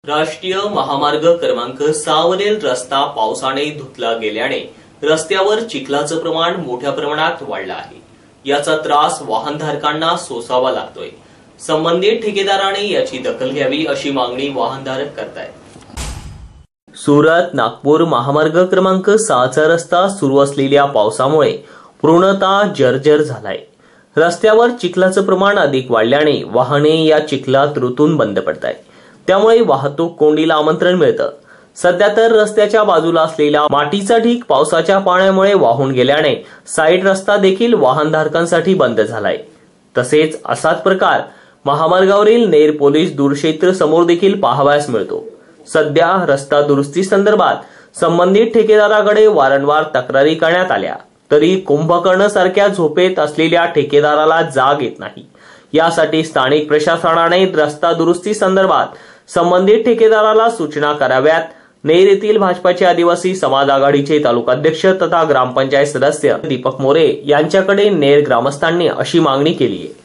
राष्ट्रीय महामार्ग क्रमांक 6 वरील रस्ता पावसाने धुतला गेल्याने रस्त्यावर चिखलाचं प्रमाण मोठ्या प्रमाणात वाढलं आहे। याचा त्रास वाहनधारकांना सोसावा लागतोय। संबंधित ठेकेदाराने याची दखल घ्यावी अशी मागणी वाहनधारक करतायत। सुरत नागपूर महामार्ग क्रमांक 6चा रस्ता सुरू असलेल्या पावसामुळे पूर्णतः जर्जर झालाय। रस्त्यावर चिखलाचं प्रमाण अधिक वाढल्याने वाहने या चिखलात रुतून बंद पडतायत। त्यामुळे वाहतूक कोंडीला आमंत्रण मिळतं। सध्या तर रस्त्याच्या बाजूला असलेला मातीचा ढीग पावसाच्या पाण्यामुळे वाहून गेल्याने साईड रस्ता देखील वाहनधारकांसाठी बंद झालाय। तसेच असाच प्रकार महामार्गावरील नेर पोलीस दूरक्षेत्र समोर देखील पाहावयास मिळतो। सध्या रस्ता दुरुस्ती संदर्भात संबंधित ठेकेदाराकडे वारंवार तक्रारी करण्यात आल्या तरी कुंभकर्ण सारख्या झोपेत असलेल्या ठेकेदाराला जाग येत नाही। यासाठी स्थानिक प्रशासनाने रस्ता दुरुस्ती संदर्भात संबंधित ठेकेदाराला सूचना कराव्यात। नेर येथील भाजपाचे आदिवासी समाज आघाडीचे तालुकाध्यक्ष तथा ग्रामपंचायत सदस्य दीपक मोरे यांच्याकडे नेर ग्रामस्थांनी अशी मागणी केली आहे।